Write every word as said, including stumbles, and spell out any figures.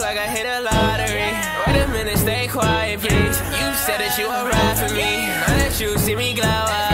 like I hit a lottery. Wait a minute, stay quiet, please. You said that you were right for me. Now that you see me glow up,